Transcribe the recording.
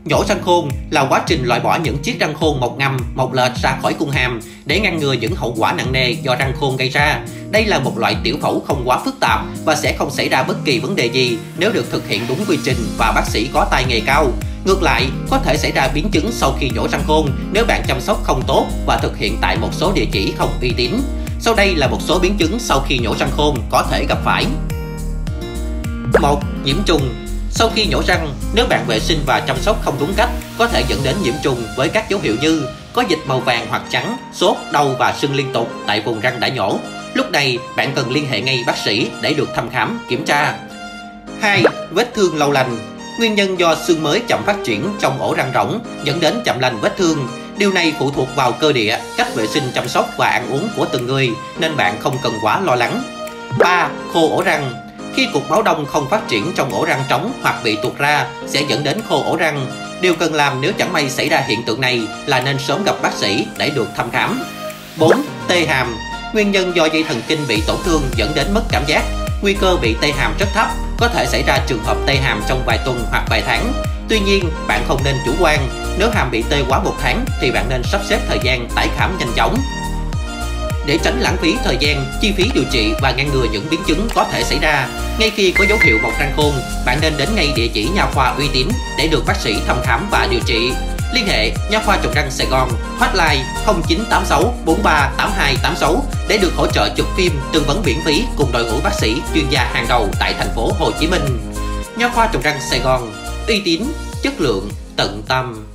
Nhổ răng khôn là quá trình loại bỏ những chiếc răng khôn một ngầm, một lệch ra khỏi cung hàm để ngăn ngừa những hậu quả nặng nề do răng khôn gây ra. Đây là một loại tiểu phẫu không quá phức tạp và sẽ không xảy ra bất kỳ vấn đề gì nếu được thực hiện đúng quy trình và bác sĩ có tay nghề cao. Ngược lại, có thể xảy ra biến chứng sau khi nhổ răng khôn nếu bạn chăm sóc không tốt và thực hiện tại một số địa chỉ không uy tín. Sau đây là một số biến chứng sau khi nhổ răng khôn có thể gặp phải. 1. Nhiễm trùng. Sau khi nhổ răng, nếu bạn vệ sinh và chăm sóc không đúng cách, có thể dẫn đến nhiễm trùng với các dấu hiệu như có dịch màu vàng hoặc trắng, sốt, đau và sưng liên tục tại vùng răng đã nhổ. Lúc này, bạn cần liên hệ ngay bác sĩ để được thăm khám, kiểm tra. 2. Vết thương lâu lành. Nguyên nhân do xương mới chậm phát triển trong ổ răng rỗng dẫn đến chậm lành vết thương. Điều này phụ thuộc vào cơ địa, cách vệ sinh chăm sóc và ăn uống của từng người, nên bạn không cần quá lo lắng. 3. Khô ổ răng. Khi cục máu đông không phát triển trong ổ răng trống hoặc bị tuột ra sẽ dẫn đến khô ổ răng. Điều cần làm nếu chẳng may xảy ra hiện tượng này là nên sớm gặp bác sĩ để được thăm khám. 4. Tê hàm. Nguyên nhân do dây thần kinh bị tổn thương dẫn đến mất cảm giác. Nguy cơ bị tê hàm rất thấp, có thể xảy ra trường hợp tê hàm trong vài tuần hoặc vài tháng. Tuy nhiên, bạn không nên chủ quan. Nếu hàm bị tê quá 1 tháng thì bạn nên sắp xếp thời gian tái khám nhanh chóng. Để tránh lãng phí thời gian, chi phí điều trị và ngăn ngừa những biến chứng có thể xảy ra, ngay khi có dấu hiệu mọc răng khôn, bạn nên đến ngay địa chỉ nha khoa uy tín để được bác sĩ thăm khám và điều trị. Liên hệ Nha khoa Trồng Răng Sài Gòn, hotline 0986 43 8286 để được hỗ trợ chụp phim, tư vấn miễn phí cùng đội ngũ bác sĩ chuyên gia hàng đầu tại thành phố Hồ Chí Minh. Nha khoa Trồng Răng Sài Gòn, uy tín, chất lượng, tận tâm.